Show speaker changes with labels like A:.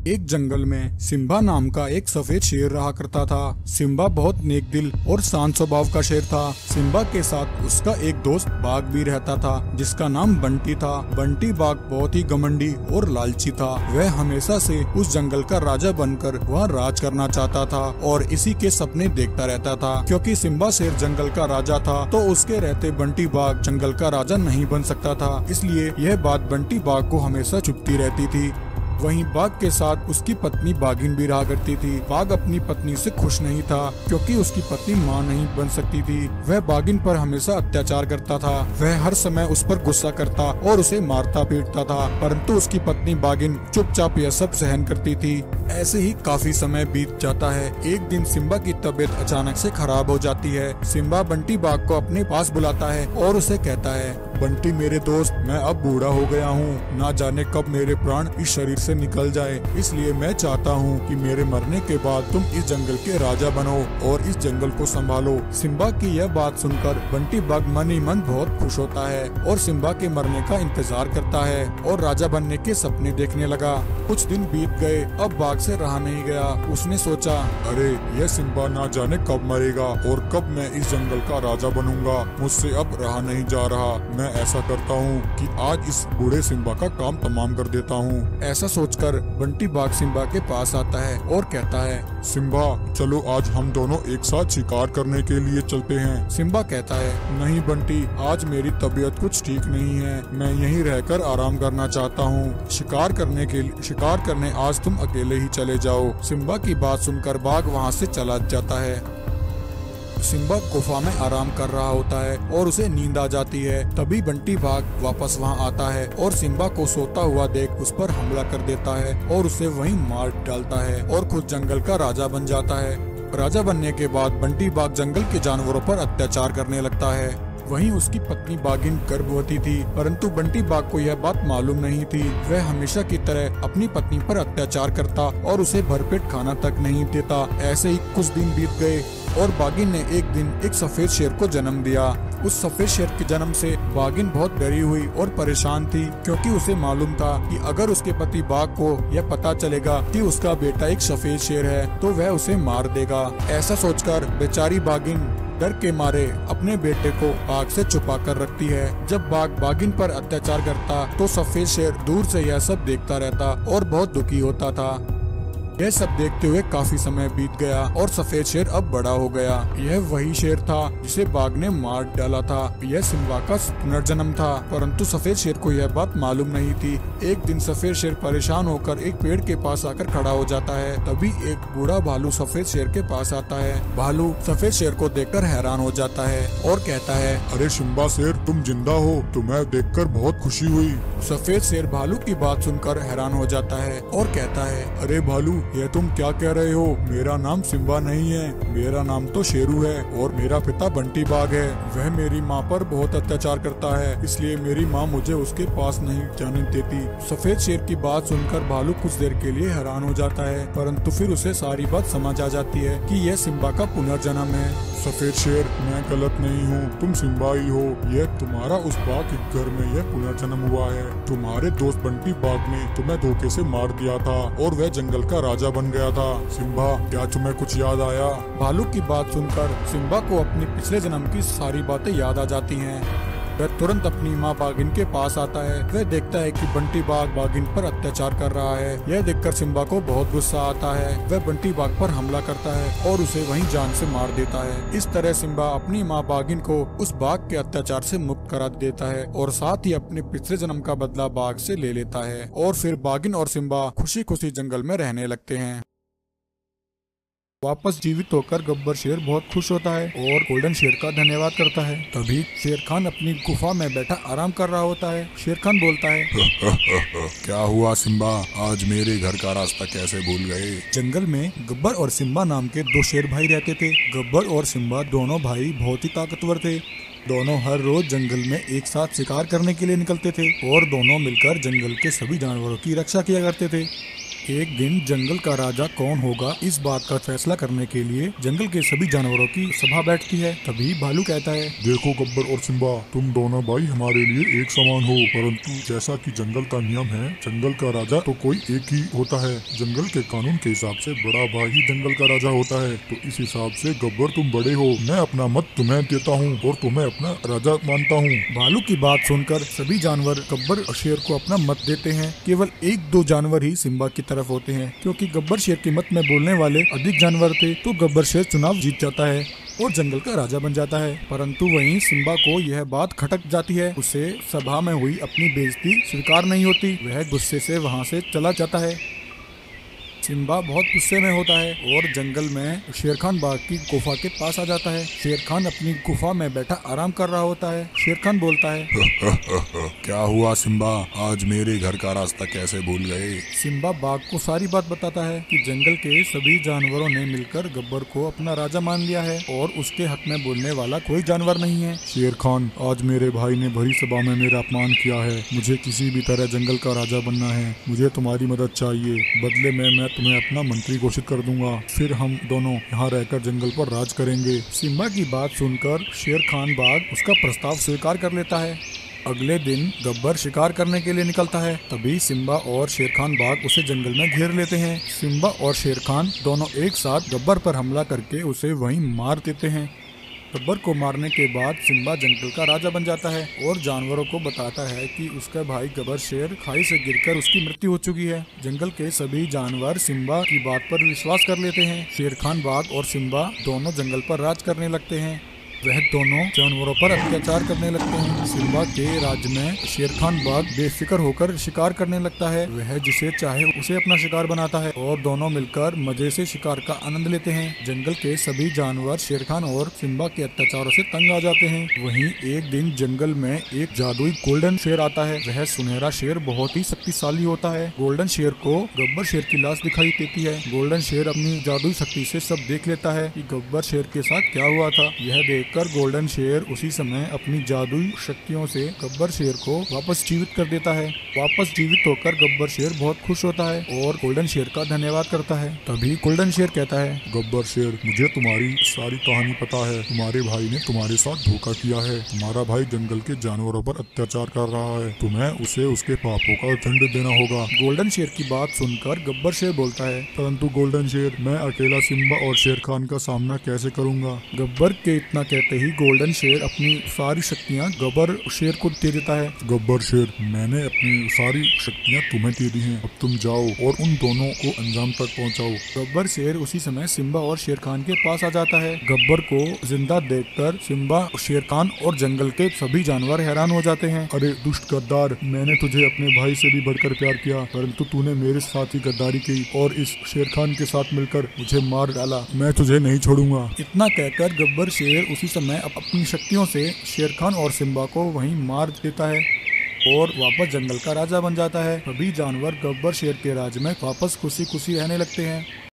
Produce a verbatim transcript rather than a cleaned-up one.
A: एक जंगल में सिम्बा नाम का एक सफेद शेर रहा करता था। सिम्बा बहुत नेक दिल और शांत स्वभाव का शेर था। सिम्बा के साथ उसका एक दोस्त बाघ भी रहता था जिसका नाम बंटी था। बंटी बाघ बहुत ही घमंडी और लालची था। वह हमेशा से उस जंगल का राजा बनकर वह राज करना चाहता था और इसी के सपने देखता रहता था। क्योंकि सिम्बा शेर जंगल का राजा था तो उसके रहते बंटी बाघ जंगल का राजा नहीं बन सकता था। इसलिए यह बात बंटी बाघ को हमेशा चुभती रहती थी। वहीं बाघ के साथ उसकी पत्नी बाघिन भी रहा करती थी। बाघ अपनी पत्नी से खुश नहीं था क्योंकि उसकी पत्नी मां नहीं बन सकती थी। वह बाघिन पर हमेशा अत्याचार करता था। वह हर समय उस पर गुस्सा करता और उसे मारता पीटता था, परंतु उसकी पत्नी बाघिन चुपचाप यह सब सहन करती थी। ऐसे ही काफी समय बीत जाता है। एक दिन सिम्बा की तबीयत अचानक से खराब हो जाती है। सिम्बा बंटी बाघ को अपने पास बुलाता है और उसे कहता है, बंटी मेरे दोस्त, मैं अब बूढ़ा हो गया हूँ। ना जाने कब मेरे प्राण इस शरीर से निकल जाए, इसलिए मैं चाहता हूँ कि मेरे मरने के बाद तुम इस जंगल के राजा बनो और इस जंगल को संभालो। सिम्बा की यह बात सुनकर बंटी बाघ मन ही मन बहुत खुश होता है और सिम्बा के मरने का इंतजार करता है और राजा बनने के सपने देखने लगा। कुछ दिन बीत गए। अब बाघ से रहा नहीं गया। उसने सोचा, अरे यह सिम्बा ना जाने कब मरेगा और कब मैं इस जंगल का राजा बनूंगा। मुझसे अब रहा नहीं जा रहा। मैं ऐसा करता हूँ कि आज इस बूढ़े सिम्बा का काम तमाम कर देता हूँ। ऐसा सोचकर बंटी बाघ सिम्बा के पास आता है और कहता है, सिम्बा चलो आज हम दोनों एक साथ शिकार करने के लिए चलते हैं। सिम्बा कहता है, नहीं बंटी, आज मेरी तबीयत कुछ ठीक नहीं है। मैं यहीं रहकर आराम करना चाहता हूँ। शिकार करने के लिए शिकार करने आज तुम अकेले ही चले जाओ। सिम्बा की बात सुनकर बाघ वहाँ से चला जाता है। सिम्बा गुफा में आराम कर रहा होता है और उसे नींद आ जाती है। तभी बंटी बाघ वापस वहां आता है और सिम्बा को सोता हुआ देख उस पर हमला कर देता है और उसे वहीं मार डालता है और खुद जंगल का राजा बन जाता है। राजा बनने के बाद बंटी बाघ जंगल के जानवरों पर अत्याचार करने लगता है। वहीं उसकी पत्नी बाघिन गर्भवती थी, परंतु बंटी बाघ को यह बात मालूम नहीं थी। वह हमेशा की तरह अपनी पत्नी पर अत्याचार करता और उसे भरपेट खाना तक नहीं देता। ऐसे ही कुछ दिन बीत गए और बाघिन ने एक दिन एक सफेद शेर को जन्म दिया। उस सफेद शेर के जन्म से बाघिन बहुत डरी हुई और परेशान थी क्योंकि उसे मालूम था कि अगर उसके पति बाघ को यह पता चलेगा कि उसका बेटा एक सफेद शेर है तो वह उसे मार देगा। ऐसा सोचकर बेचारी बाघिन डर के मारे अपने बेटे को बाघ से छुपा कर रखती है। जब बाघ बाघिन पर अत्याचार करता तो सफेद शेर दूर से यह सब देखता रहता और बहुत दुखी होता था। यह सब देखते हुए काफी समय बीत गया और सफेद शेर अब बड़ा हो गया। यह वही शेर था जिसे बाघ ने मार डाला था। यह सिम्बा का पुनर्जन्म था, परंतु सफेद शेर को यह बात मालूम नहीं थी। एक दिन सफेद शेर परेशान होकर एक पेड़ के पास आकर खड़ा हो जाता है। तभी एक बूढ़ा भालू सफेद शेर के पास आता है। भालू सफेद शेर को देखकर हैरान हो जाता है और कहता है,
B: अरे सिम्बा शेर, तुम जिंदा हो, तुम्हें देखकर बहुत खुशी हुई।
A: सफेद शेर भालू की बात सुनकर हैरान हो जाता है और कहता है,
B: अरे भालू, यह तुम क्या कह रहे हो? मेरा नाम सिम्बा नहीं है, मेरा नाम तो शेरू है और मेरा पिता बंटी बाघ है। वह मेरी माँ पर बहुत अत्याचार करता है, इसलिए मेरी माँ मुझे उसके पास नहीं जाने देती। सफेद शेर की बात सुनकर भालू कुछ देर के लिए हैरान हो जाता है, परंतु फिर उसे सारी बात समझ आ जाती है कि यह सिम्बा का पुनर्जन्म है। सफेद शेर, मैं गलत नहीं हूँ, तुम सिम्बा ही हो। यह तुम्हारा उस बाघ के घर में यह पुनर्जन्म हुआ है। तुम्हारे दोस्त बंटी बाघ ने तुम्हें धोखे से मार दिया था और वह जंगल का राजा बन गया था। सिम्बा, क्या तुम्हें कुछ याद आया?
A: भालू की बात सुनकर सिम्बा को अपने पिछले जन्म की सारी बातें याद आ जाती हैं। वह तुरंत अपनी माँ बाघिन के पास आता है। वह देखता है कि बंटी बाघ बाघिन पर अत्याचार कर रहा है। यह देखकर सिम्बा को बहुत गुस्सा आता है। वह बंटी बाघ पर हमला करता है और उसे वहीं जान से मार देता है। इस तरह सिम्बा अपनी माँ बाघिन को उस बाघ के अत्याचार से मुक्त करा देता है और साथ ही अपने पिछले जन्म का बदला बाघ से ले लेता है और फिर बाघिन और सिम्बा खुशी खुशी जंगल में रहने लगते हैं। वापस जीवित होकर गब्बर शेर बहुत खुश होता है और गोल्डन शेर का धन्यवाद करता है। तभी शेर खान अपनी गुफा में बैठा आराम कर रहा होता है। शेर खान बोलता है,
B: क्या हुआ सिम्बा, आज मेरे घर का रास्ता कैसे भूल गए?
A: जंगल में गब्बर और सिम्बा नाम के दो शेर भाई रहते थे। गब्बर और सिम्बा दोनों भाई बहुत ही ताकतवर थे। दोनों हर रोज जंगल में एक साथ शिकार करने के लिए निकलते थे और दोनों मिलकर जंगल के सभी जानवरों की रक्षा किया करते थे। एक दिन जंगल का राजा कौन होगा इस बात का फैसला करने के लिए जंगल के सभी जानवरों की सभा बैठती है। तभी भालू कहता है,
B: देखो गब्बर और सिम्बा, तुम दोनों भाई हमारे लिए एक समान हो, परंतु जैसा कि जंगल का नियम है, जंगल का राजा तो कोई एक ही होता है। जंगल के कानून के हिसाब से बड़ा भाई ही जंगल का राजा होता है। तो इस हिसाब से गब्बर तुम बड़े हो, मैं अपना मत तुम्हें देता हूँ और तुम्हें अपना राजा मानता हूँ।
A: भालू की बात सुनकर सभी जानवर गब्बर और शेर को अपना मत देते हैं। केवल एक दो जानवर ही सिम्बा की तरफ होते हैं, क्योंकि गब्बर शेर के मत में बोलने वाले अधिक जानवर थे। तो गब्बर शेर चुनाव जीत जाता है और जंगल का राजा बन जाता है। परंतु वहीं सिम्बा को यह बात खटक जाती है। उसे सभा में हुई अपनी बेइज्जती स्वीकार नहीं होती। वह गुस्से से वहां से चला जाता है। सिम्बा बहुत गुस्से में होता है और जंगल में शेर खान बाग की गुफा के पास आ जाता है। शेर खान अपनी गुफा में बैठा आराम कर रहा होता है। शेर खान बोलता है,
B: क्या हुआ सिम्बा, आज मेरे घर का रास्ता कैसे भूल गए?
A: सिम्बा बाघ को सारी बात बताता है कि जंगल के सभी जानवरों ने मिलकर गब्बर को अपना राजा मान लिया है और उसके हक में बोलने वाला कोई जानवर नहीं है।
B: शेर खान, आज मेरे भाई ने भरी सभा में मेरा अपमान किया है। मुझे किसी भी तरह जंगल का राजा बनना है। मुझे तुम्हारी मदद चाहिए। बदले में मैं तुम्हें अपना मंत्री घोषित कर दूंगा। फिर हम दोनों यहाँ रहकर जंगल पर राज करेंगे।
A: सिम्बा की बात सुनकर शेर खान बाघ उसका प्रस्ताव स्वीकार कर लेता है। अगले दिन गब्बर शिकार करने के लिए निकलता है। तभी सिम्बा और शेर खान बाघ उसे जंगल में घेर लेते हैं। सिम्बा और शेर खान दोनों एक साथ गब्बर पर हमला करके उसे वहीं मार देते हैं। गब्बर को मारने के बाद सिम्बा जंगल का राजा बन जाता है और जानवरों को बताता है कि उसका भाई गब्बर शेर खाई से गिरकर उसकी मृत्यु हो चुकी है। जंगल के सभी जानवर सिम्बा की बात पर विश्वास कर लेते हैं। शेर खान बाघ और सिम्बा दोनों जंगल पर राज करने लगते हैं। वह दोनों जानवरों पर अत्याचार करने लगते हैं। सिम्बा के राज्य में शेर खान बाघ बेफिक्र होकर शिकार करने लगता है। वह जिसे चाहे उसे अपना शिकार बनाता है और दोनों मिलकर मजे से शिकार का आनंद लेते हैं। जंगल के सभी जानवर शेर खान और सिम्बा के अत्याचारों से तंग आ जाते हैं। वहीं एक दिन जंगल में एक जादुई गोल्डन शेर आता है। वह सुनहरा शेर बहुत ही शक्तिशाली होता है। गोल्डन शेर को गब्बर शेर की लाश दिखाई देती है। गोल्डन शेर अपनी जादुई शक्ति से सब देख लेता है कि गब्बर शेर के साथ क्या हुआ था। यह देख कर गोल्डन शेर उसी समय अपनी जादुई शक्तियों से गब्बर शेर को वापस जीवित कर देता है। वापस जीवित होकर गब्बर शेर बहुत खुश होता है और गोल्डन शेर का धन्यवाद करता है। तभी गोल्डन शेर कहता है,
B: गब्बर शेर, मुझे तुम्हारी सारी कहानी पता है। तुम्हारे भाई ने तुम्हारे साथ धोखा किया है। तुम्हारा भाई जंगल के जानवरों पर अत्याचार कर रहा है। तुम्हें उसे उसके पापों का दंड देना होगा।
A: गोल्डन शेर की बात सुनकर गब्बर शेर बोलता है,
B: परंतु गोल्डन शेर, मैं अकेला सिम्बा और शेर खान का सामना कैसे करूँगा?
A: गब्बर के इतना कहते ही गोल्डन शेर अपनी सारी शक्तियां गब्बर शेर को दे देता है।
B: गब्बर शेर, मैंने अपनी सारी शक्तियां तुम्हें दे दी हैं। अब तुम जाओ और उन दोनों को अंजाम तक पहुंचाओ।
A: गब्बर शेर उसी समय सिम्बा और शेर खान के पास आ जाता है। गब्बर को जिंदा देखकर सिम्बा, शेर खान और जंगल के सभी जानवर हैरान हो जाते हैं।
B: अरे दुष्ट गद्दार, मैंने तुझे अपने भाई से भी बढ़कर प्यार किया, परंतु तूने मेरे साथ ही गद्दारी की और इस शेर खान के साथ मिलकर मुझे मार डाला। मैं तुझे नहीं छोड़ूंगा।
A: इतना कहकर गब्बर शेर उसी समय अपनी शक्तियों से शेर खान और सिम्बा को वहीं मार देता है और वापस जंगल का राजा बन जाता है। सभी जानवर गब्बर शेर के राज्य में वापस खुशी खुशी रहने लगते हैं।